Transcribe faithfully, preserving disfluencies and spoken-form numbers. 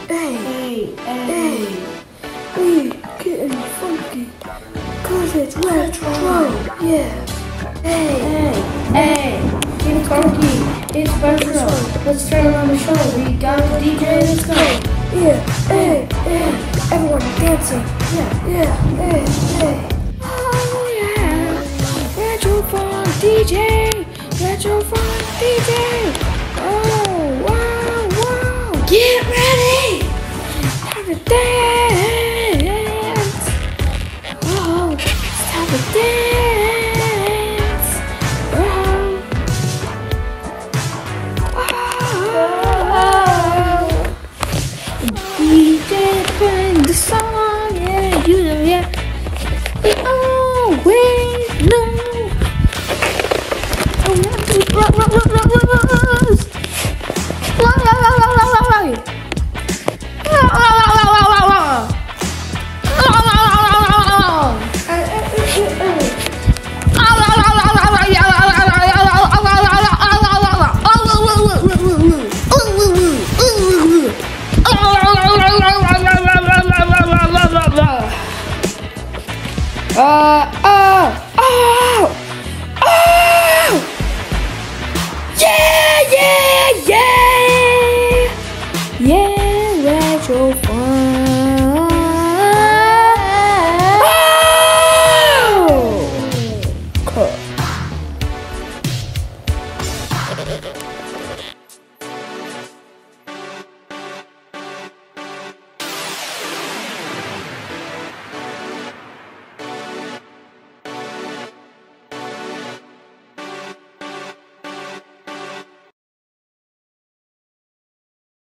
hey, hey, we getting funky, cause it's retro, yeah. Hey, hey, hey, it's funky, it's retro. Let's turn on the show. We got the D J, let's go. Yeah, hey, hey, everyone dancing. Yeah, yeah, hey, hey. Oh yeah, retro fun D J, retro fun D J. Oh wow, wow, get ready, time to dance. Oh, it's time to dance. Oh, oh, D J playing the song, yeah, you know, yeah. We always know. Oh, rock, rock, rock, rock, rock, rock, rock. La la la la la la la. La la la la la la la. La la la la la la la. Uh